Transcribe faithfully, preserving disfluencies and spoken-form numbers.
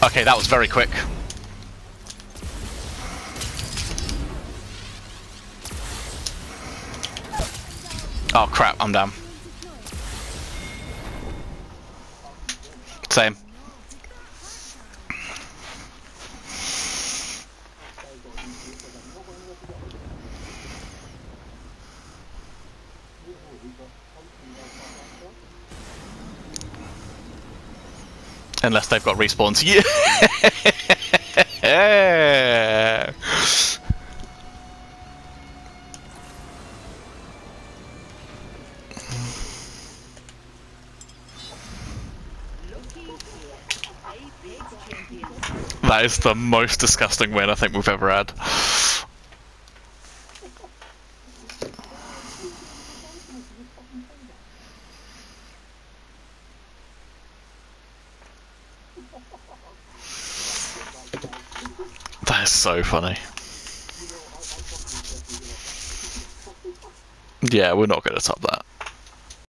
Okay, that was very quick. Oh crap, I'm down. Same. Unless they've got respawns. Yeah. That is the most disgusting win I think we've ever had. That is so funny. Yeah, we're not going to top that.